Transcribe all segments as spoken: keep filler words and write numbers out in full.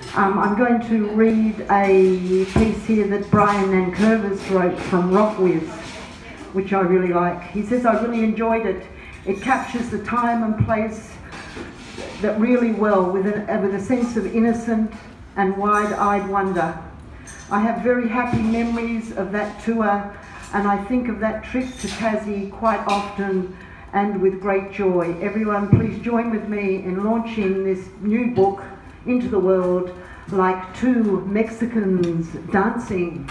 Um, I'm going to read a piece here that Brian Nankervis wrote from Rock With, which I really like. He says, I really enjoyed it. It captures the time and place that really well, with, an, with a sense of innocent and wide-eyed wonder. I have very happy memories of that tour, and I think of that trip to Tassie quite often and with great joy. Everyone, please join with me in launching this new book into the world like two Mexicans dancing.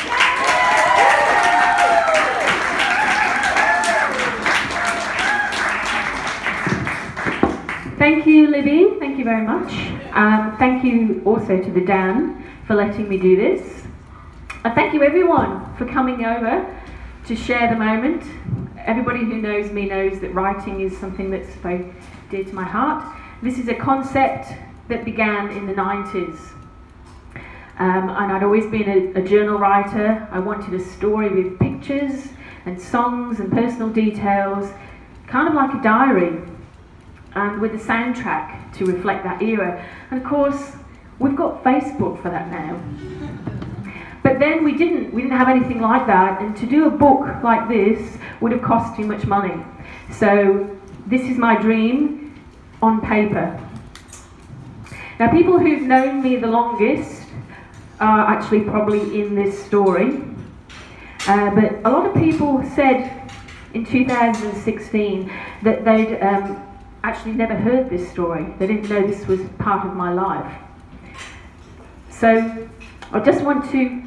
Thank you, Libby. Thank you very much. Um, thank you also to the Dan for letting me do this. And thank you everyone for coming over to share the moment. Everybody who knows me knows that writing is something that's very dear to my heart. This is a concept that began in the nineties. Um, and I'd always been a, a journal writer. I wanted a story with pictures and songs and personal details, kind of like a diary, and with a soundtrack to reflect that era. And of course, we've got Facebook for that now. But then we didn't, we didn't have anything like that, and to do a book like this would have cost too much money. So this is my dream on paper. Now, people who've known me the longest are actually probably in this story. Uh, but a lot of people said in two thousand sixteen that they'd um, actually never heard this story. They didn't know this was part of my life. So I just want to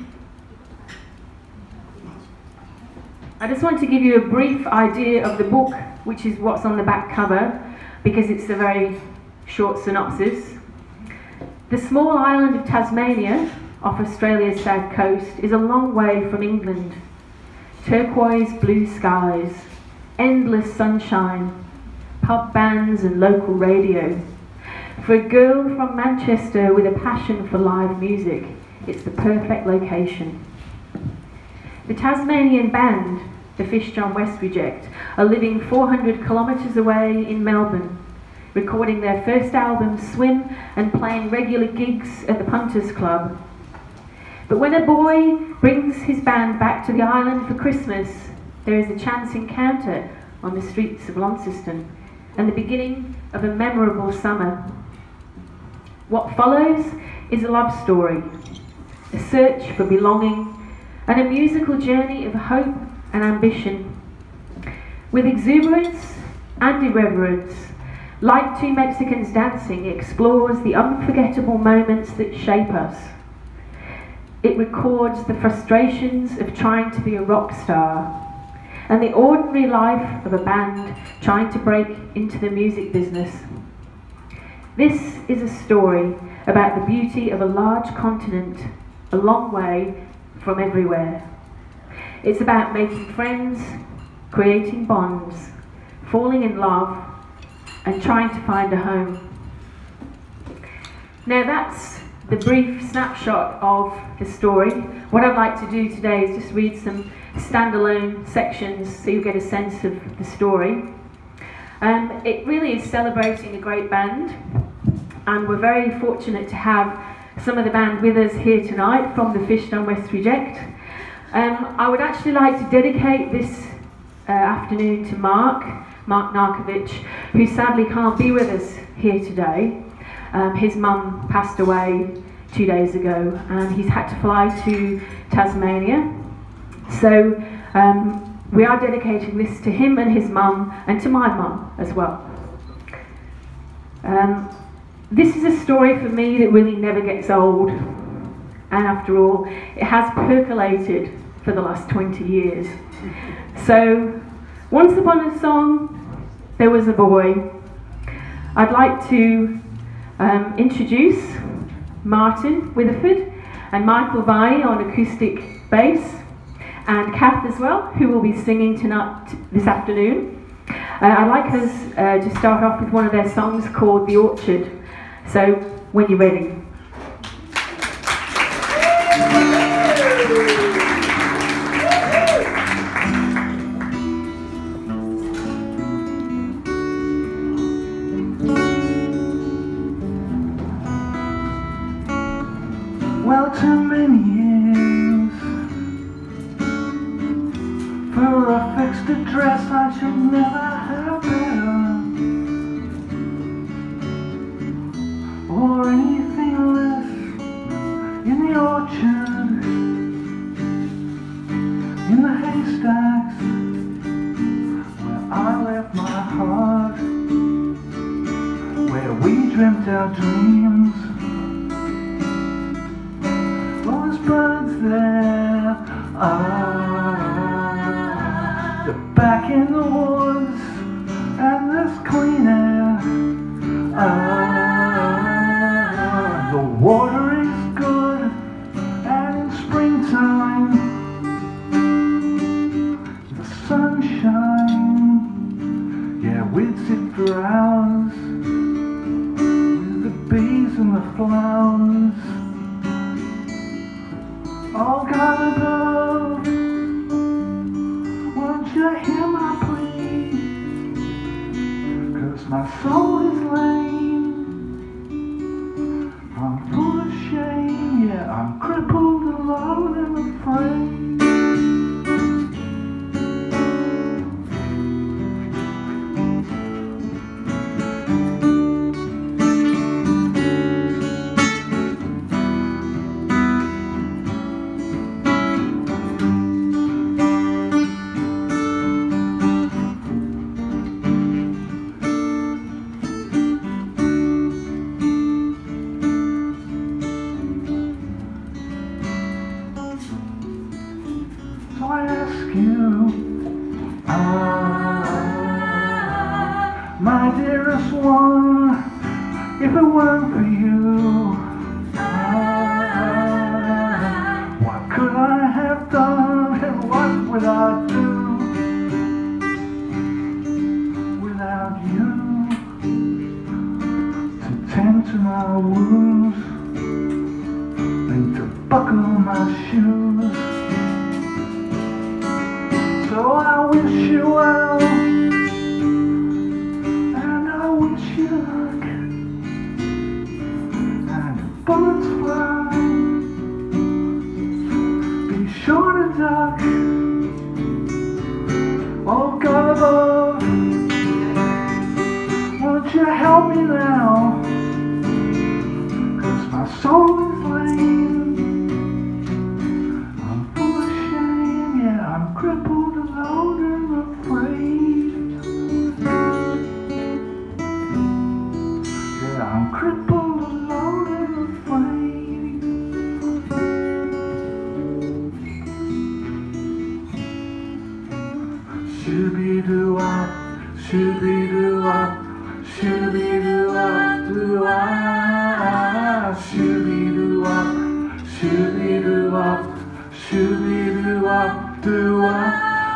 I just want to give you a brief idea of the book, which is what's on the back cover, because it's a very short synopsis. The small island of Tasmania, off Australia's south coast, is a long way from England. Turquoise blue skies, endless sunshine, pub bands and local radio. For a girl from Manchester with a passion for live music, it's the perfect location. The Tasmanian band, the Fish John West Reject, are living four hundred kilometres away in Melbourne, recording their first album, Swim, and playing regular gigs at the Punters Club. But when a boy brings his band back to the island for Christmas, there is a chance encounter on the streets of Launceston, and the beginning of a memorable summer. What follows is a love story, a search for belonging, and a musical journey of hope and ambition. With exuberance and irreverence, like Two Mexicans Dancing explores the unforgettable moments that shape us. It records the frustrations of trying to be a rock star and the ordinary life of a band trying to break into the music business. This is a story about the beauty of a large continent, a long way from everywhere. It's about making friends, creating bonds, falling in love, and trying to find a home. Now that's the brief snapshot of the story. What I'd like to do today is just read some standalone sections so you get a sense of the story. Um, it really is celebrating a great band, and we're very fortunate to have some of the band with us here tonight from the Fish John West Reject. Um, I would actually like to dedicate this uh, afternoon to Mark, Mark Narkovich, who sadly can't be with us here today. Um, his mum passed away two days ago, and he's had to fly to Tasmania. So um, we are dedicating this to him and his mum, and to my mum as well. Um, this is a story for me that really never gets old, and after all, it has percolated for the last twenty years. So, once upon a song, there was a boy. I'd like to um, introduce Martin Witherford and Michael Vai on acoustic bass, and Kath as well, who will be singing tonight, this afternoon. Uh, I'd like us uh, to start off with one of their songs called The Orchard. So, when you're ready. dress I should never have done, or anything less in the orchard, in the haystacks, where I left my heart, where we dreamt our dreams. Well, there's birds there, ah, they're back in the woods, and there's clean air, ah, the water is good, and in springtime the sunshine, yeah, we'd sit for hours with the bees and the flowers. Oh, God above, won't you hear my plea? 'Cause my soul is lame, I'm full of shame, yeah, I'm crippled, alone and afraid. So I ask you, ah, my dearest one, if it weren't for you, ah, what could I have done and what would I do without you to tend to my wounds and to buckle my shoes? So I wish you well, and I wish you luck, and if bullets fly, be sure to duck. Oh, God above, won't you help me now? 'Cause my soul is lame, I'm full of shame, yeah, I'm crippled, alone and afraid. Yeah, I'm crippled, alone and afraid. Shooby-doo-wop, shooby-doo-wop, shooby-doo-wop, doo-wah. Shooby-doo-wop, shooby-doo-wop, shooby-doo-wop, doo-wah.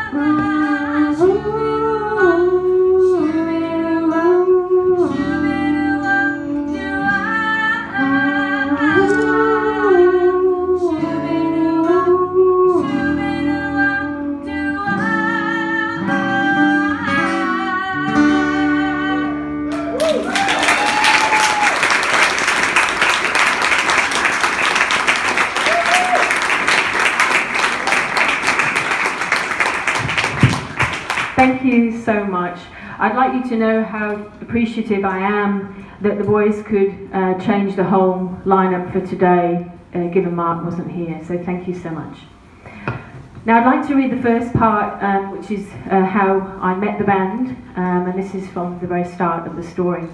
Thank you so much. I'd like you to know how appreciative I am that the boys could uh, change the whole lineup for today, uh, given Mark wasn't here, so thank you so much. Now I'd like to read the first part, um, which is uh, how I met the band, um, and this is from the very start of the story.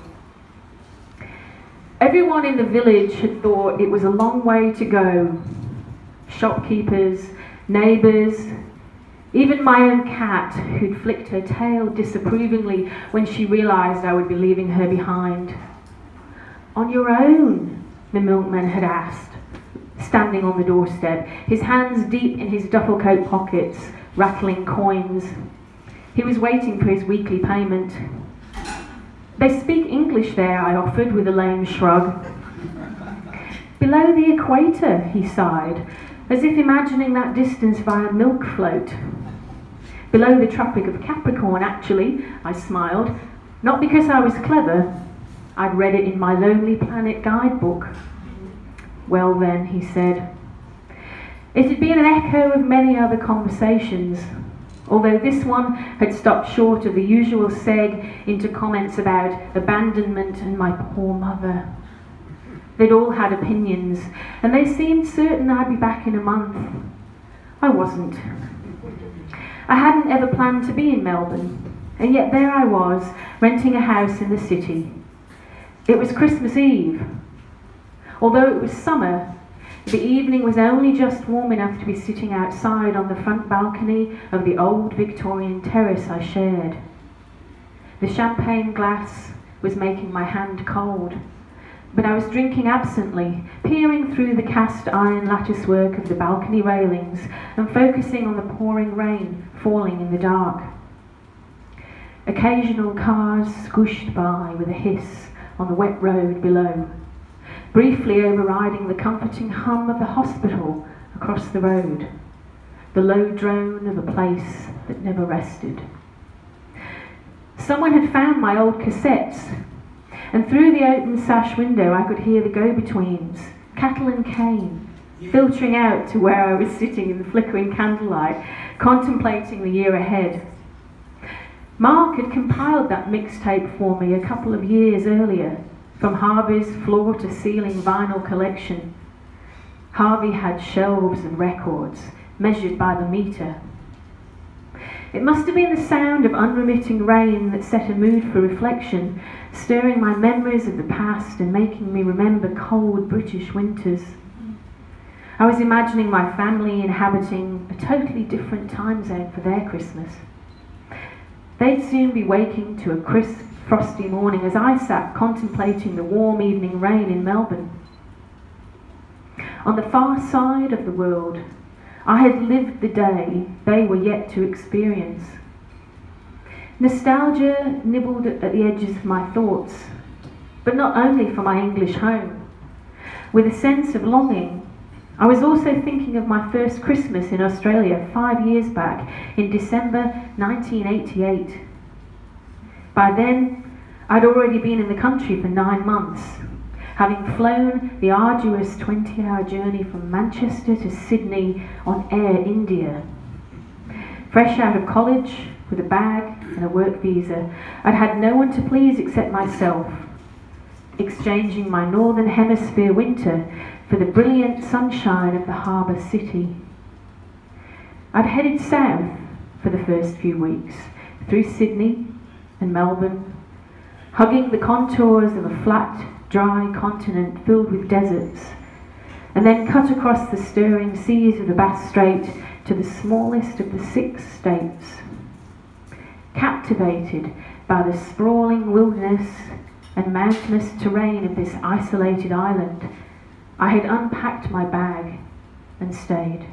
Everyone in the village had thought it was a long way to go. Shopkeepers, neighbours, even my own cat, who'd flicked her tail disapprovingly when she realised I would be leaving her behind. On your own, the milkman had asked, standing on the doorstep, his hands deep in his duffel coat pockets, rattling coins. He was waiting for his weekly payment. They speak English there, I offered with a lame shrug. Below the equator, he sighed, as if imagining that distance via milk float. Below the Tropic of Capricorn, actually, I smiled, not because I was clever. I'd read it in my Lonely Planet guidebook. Well then, he said, it had been an echo of many other conversations. although this one had stopped short of the usual seg into comments about abandonment and my poor mother. They'd all had opinions, and they seemed certain I'd be back in a month. I wasn't. I hadn't ever planned to be in Melbourne, and yet there I was, renting a house in the city. It was Christmas Eve. Although it was summer, the evening was only just warm enough to be sitting outside on the front balcony of the old Victorian terrace I shared. The champagne glass was making my hand cold, but I was drinking absently, peering through the cast iron lattice work of the balcony railings and focusing on the pouring rain falling in the dark. Occasional cars squished by with a hiss on the wet road below, briefly overriding the comforting hum of the hospital across the road, the low drone of a place that never rested. Someone had found my old cassettes, and through the open sash window I could hear the go-betweens, Cattle and Cane, filtering out to where I was sitting in the flickering candlelight, contemplating the year ahead. Mark had compiled that mixtape for me a couple of years earlier, from Harvey's floor-to-ceiling vinyl collection. Harvey had shelves and records, measured by the metre. It must have been the sound of unremitting rain that set a mood for reflection, stirring my memories of the past and making me remember cold British winters. I was imagining my family inhabiting a totally different time zone for their Christmas. They'd soon be waking to a crisp, frosty morning as I sat contemplating the warm evening rain in Melbourne. On the far side of the world, I had lived the day they were yet to experience. Nostalgia nibbled at the edges of my thoughts, but not only for my English home. With a sense of longing, I was also thinking of my first Christmas in Australia five years back in December nineteen eighty-eight. By then, I'd already been in the country for nine months, having flown the arduous twenty-hour journey from Manchester to Sydney on Air India. Fresh out of college, with a bag and a work visa, I'd had no one to please except myself, exchanging my Northern Hemisphere winter for the brilliant sunshine of the harbour city. I'd headed south for the first few weeks, through Sydney and Melbourne, hugging the contours of a flat, dry continent filled with deserts, and then cut across the stirring seas of the Bass Strait to the smallest of the six states. Captivated by the sprawling wilderness and mountainous terrain of this isolated island, I had unpacked my bag and stayed.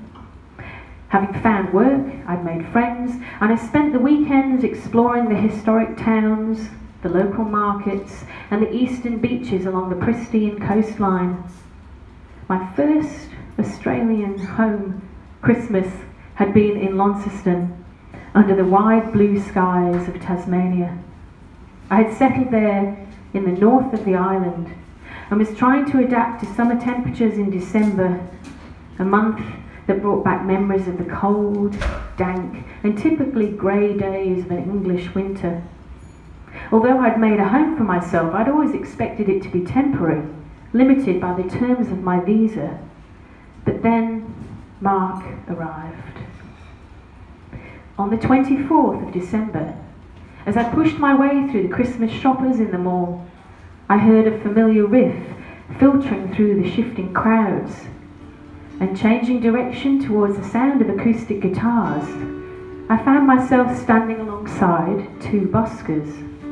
Having found work, I'd made friends, and I spent the weekends exploring the historic towns, the local markets, and the eastern beaches along the pristine coastline. My first Australian home Christmas had been in Launceston, under the wide blue skies of Tasmania. I had settled there in the north of the island and was trying to adapt to summer temperatures in December, a month that brought back memories of the cold, dank, and typically grey days of an English winter. Although I'd made a home for myself, I'd always expected it to be temporary, limited by the terms of my visa. But then Mark arrived. On the twenty-fourth of December, as I pushed my way through the Christmas shoppers in the mall, I heard a familiar riff filtering through the shifting crowds, and changing direction towards the sound of acoustic guitars, I found myself standing alongside two buskers.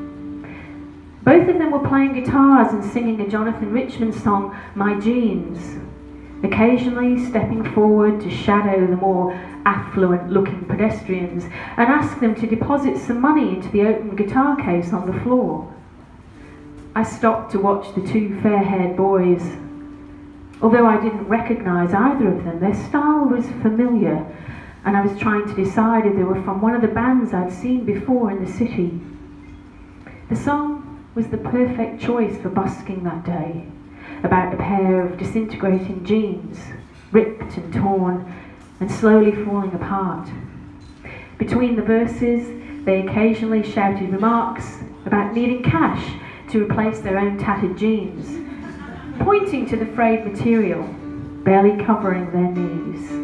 Both of them were playing guitars and singing a Jonathan Richman song, My Jeans, occasionally stepping forward to shadow the more affluent-looking pedestrians and ask them to deposit some money into the open guitar case on the floor. I stopped to watch the two fair-haired boys. Although I didn't recognise either of them, their style was familiar, and I was trying to decide if they were from one of the bands I'd seen before in the city. The song was the perfect choice for busking that day, about a pair of disintegrating jeans, ripped and torn, and slowly falling apart. Between the verses, they occasionally shouted remarks about needing cash to replace their own tattered jeans, pointing to the frayed material, barely covering their knees.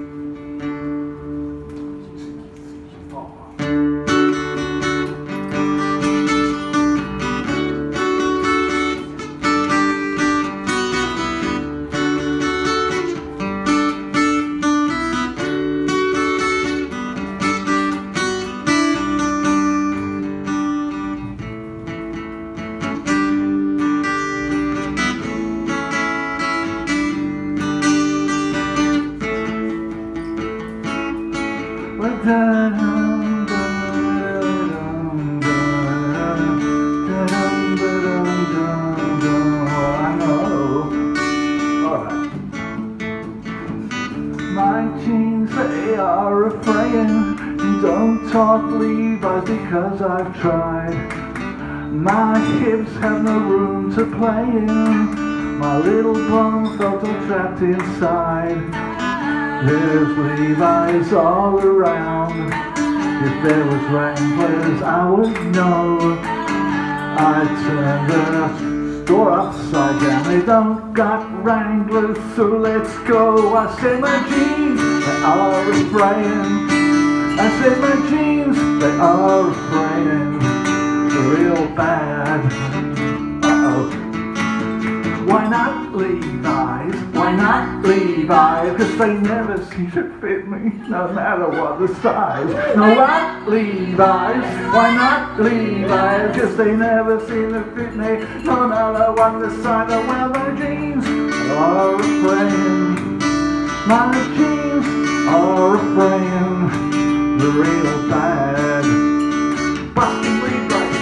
Because I've tried. My hips have no room to play in. My little bum felt all trapped inside. There's Levi's all around. If there was Wranglers I would know. I turned the store upside down. They don't got Wranglers, so let's go. I said my jeans, they are refrain. I said my jeans, they are refraining real bad. Uh-oh. Why not Levi's? Why not Levi's? Cause they never seem to fit me, no matter what the size. No, what Levi's? Why not Levi's? Cause they never seem to fit me, no matter what the size. Well, my jeans are refraining. My jeans are refraining real bad. Busting Levi's.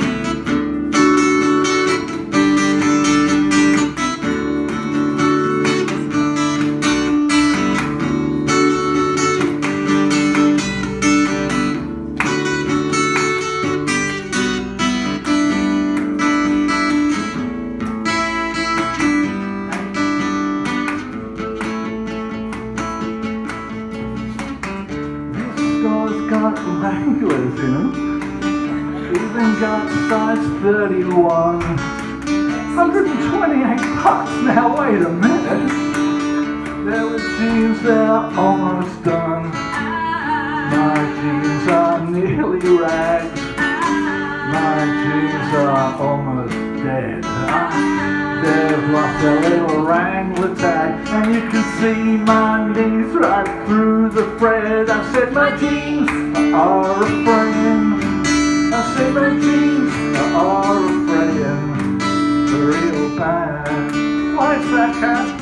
Got Wranglers in them, even got size thirty-one. one hundred twenty-eight bucks now, wait a minute. There were jeans there almost done. My jeans are nearly rags. My jeans are almost dead. They've lost their little Wrangler tag, and you can see my knees right through the thread. I said my jeans are refrain. I said my jeans are refrain real bad. Why is that, cat?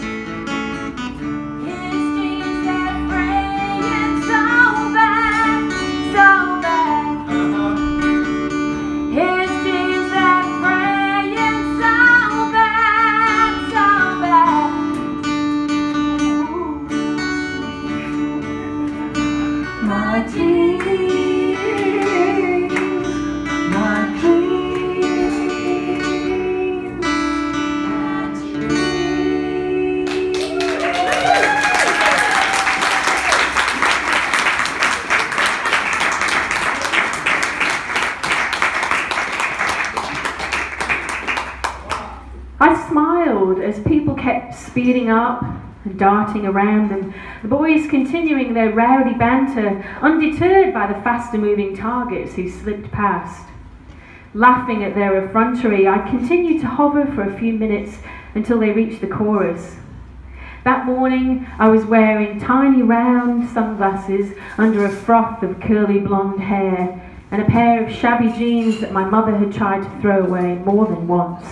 I smiled as people kept speeding up and darting around them, the boys continuing their rowdy banter, undeterred by the faster-moving targets who slipped past. Laughing at their effrontery, I continued to hover for a few minutes until they reached the chorus. That morning, I was wearing tiny round sunglasses under a froth of curly blonde hair and a pair of shabby jeans that my mother had tried to throw away more than once.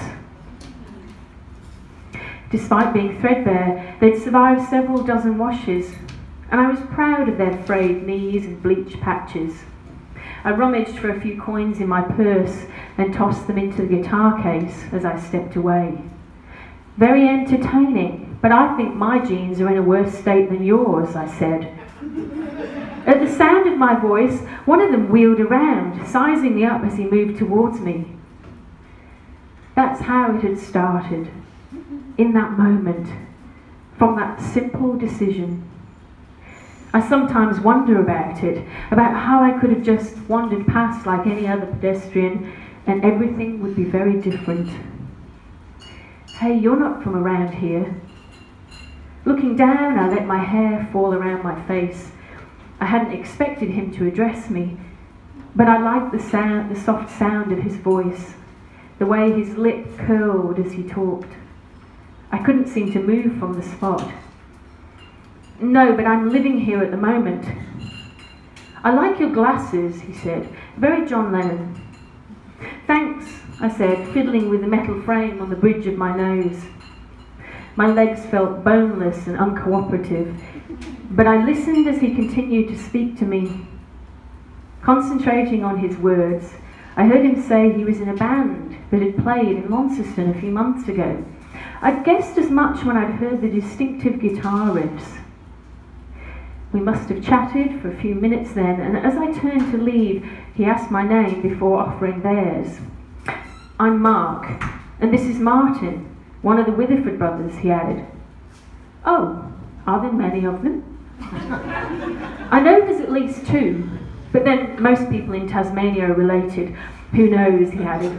Despite being threadbare, they'd survived several dozen washes, and I was proud of their frayed knees and bleach patches. I rummaged for a few coins in my purse and tossed them into the guitar case as I stepped away. Very entertaining, but I think my jeans are in a worse state than yours, I said. At the sound of my voice, one of them wheeled around, sizing me up as he moved towards me. That's how it had started. In that moment, from that simple decision. I sometimes wonder about it, about how I could have just wandered past like any other pedestrian and everything would be very different. Hey, you're not from around here. Looking down, I let my hair fall around my face. I hadn't expected him to address me, but I liked the sound, the soft sound of his voice, the way his lip curled as he talked. I couldn't seem to move from the spot. No, but I'm living here at the moment. I like your glasses, he said. Very John Lennon. Thanks, I said, fiddling with the metal frame on the bridge of my nose. My legs felt boneless and uncooperative, but I listened as he continued to speak to me. Concentrating on his words, I heard him say he was in a band that had played in Launceston a few months ago. I'd guessed as much when I'd heard the distinctive guitar riffs. We must have chatted for a few minutes then, and as I turned to leave, he asked my name before offering theirs. I'm Mark, and this is Martin, one of the Witherford brothers, he added. Oh, are there many of them? I know there's at least two, but then most people in Tasmania are related. Who knows, he added.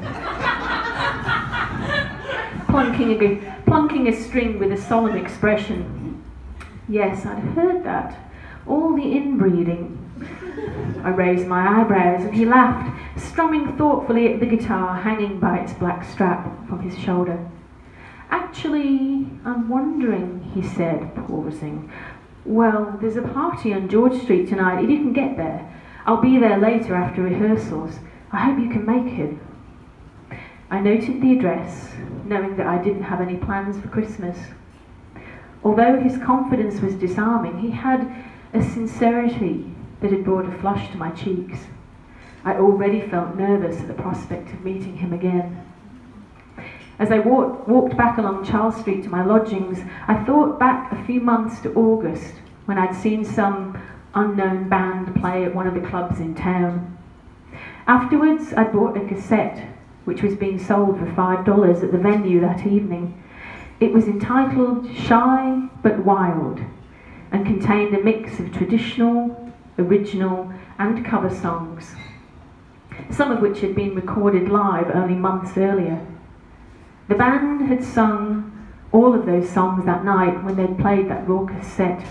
plunking, a, plunking a string with a solemn expression. Yes, I'd heard that. All the inbreeding. I raised my eyebrows and he laughed, strumming thoughtfully at the guitar hanging by its black strap from his shoulder. Actually, I'm wondering, he said, pausing. Well, there's a party on George Street tonight, if you can get there. I'll be there later after rehearsals. I hope you can make it. I noted the address, knowing that I didn't have any plans for Christmas. Although his confidence was disarming, he had a sincerity that had brought a flush to my cheeks. I already felt nervous at the prospect of meeting him again. As I walked, walked back along Charles Street to my lodgings, I thought back a few months to August, when I'd seen some unknown band play at one of the clubs in town. Afterwards, I bought a cassette, which was being sold for five dollars at the venue that evening. It was entitled Shy But Wild, and contained a mix of traditional, original and cover songs, some of which had been recorded live only months earlier. The band had sung all of those songs that night when they'd played that raw cassette.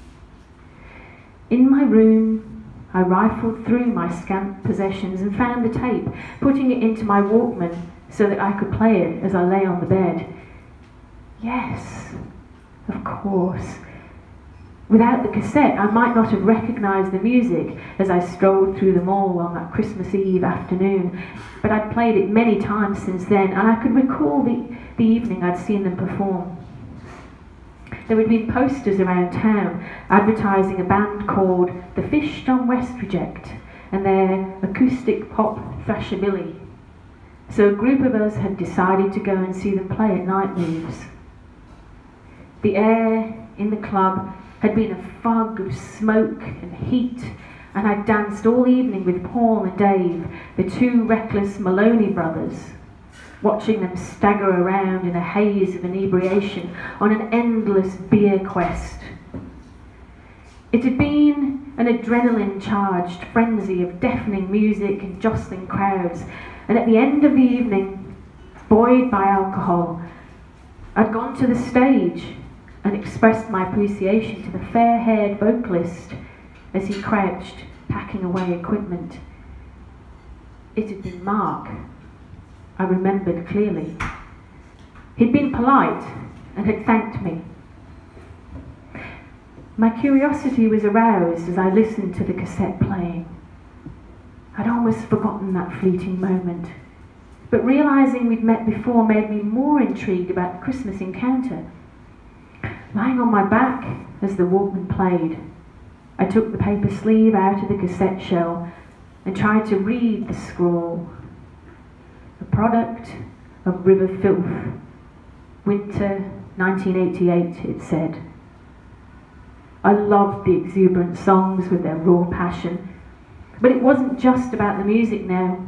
In my room, I rifled through my scant possessions and found the tape, putting it into my Walkman so that I could play it as I lay on the bed. Yes, of course. Without the cassette, I might not have recognised the music as I strolled through the mall on that Christmas Eve afternoon, but I'd played it many times since then, and I could recall the, the evening I'd seen them perform. There had been posters around town advertising a band called The Fish John West Reject and their acoustic pop thrashabilly. So a group of us had decided to go and see them play at Night Moves. The air in the club had been a fog of smoke and heat, and I'd danced all evening with Paul and Dave, the two reckless Maloney brothers, watching them stagger around in a haze of inebriation on an endless beer quest. It had been an adrenaline-charged frenzy of deafening music and jostling crowds, and at the end of the evening, buoyed by alcohol, I'd gone to the stage and expressed my appreciation to the fair-haired vocalist as he crouched, packing away equipment. It had been Mark. I remembered clearly. He'd been polite and had thanked me. My curiosity was aroused as I listened to the cassette playing. I'd almost forgotten that fleeting moment, but realising we'd met before made me more intrigued about the Christmas encounter. Lying on my back as the Walkman played, I took the paper sleeve out of the cassette shell and tried to read the scrawl. A product of River Filth, winter nineteen eighty-eight, it said. I loved the exuberant songs with their raw passion, but it wasn't just about the music now.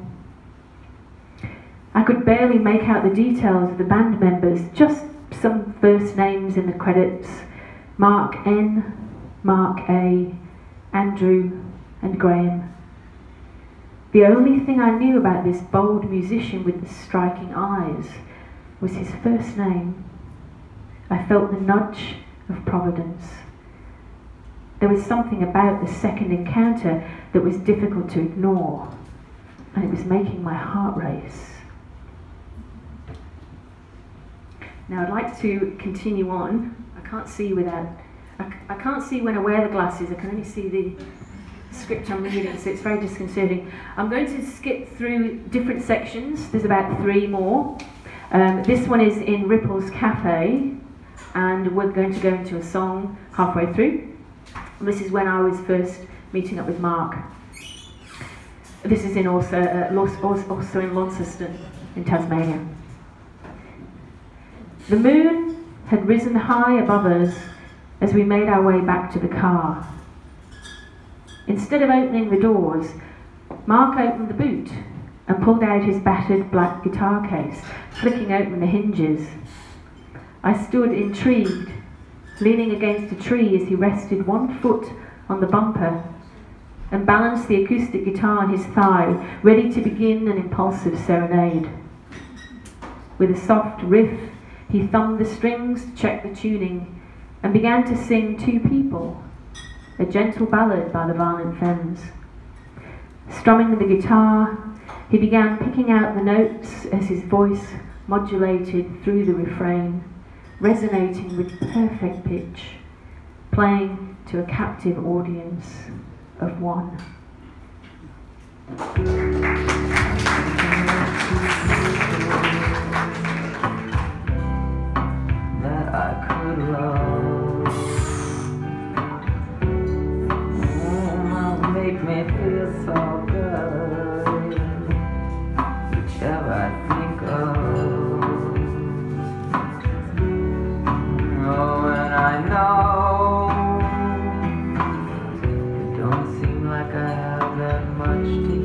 I could barely make out the details of the band members, just some first names in the credits. Mark N, Mark A, Andrew, and Graham. The only thing I knew about this bold musician with the striking eyes was his first name. I felt the nudge of Providence. There was something about the second encounter that was difficult to ignore, and it was making my heart race. Now I'd like to continue on. I can't see without, I, I can't see when I wear the glasses, I can only see the script I'm reading, so it's very disconcerting. I'm going to skip through different sections. There's about three more. Um, this one is in Ripple's Cafe, and we're going to go into a song halfway through. And this is when I was first meeting up with Mark. This is in also, uh, also in Launceston, in Tasmania. The moon had risen high above us as we made our way back to the car. Instead of opening the doors, Mark opened the boot and pulled out his battered black guitar case, flicking open the hinges. I stood intrigued, leaning against a tree as he rested one foot on the bumper and balanced the acoustic guitar on his thigh, ready to begin an impulsive serenade. With a soft riff, he thumbed the strings to check the tuning and began to sing Two People, a gentle ballad by the Violent Femmes. Strumming the guitar, he began picking out the notes as his voice modulated through the refrain, resonating with perfect pitch, playing to a captive audience of one. That I could love, oh, make me feel so good, whichever I think of. Oh, and I know it don't seem like I have that much to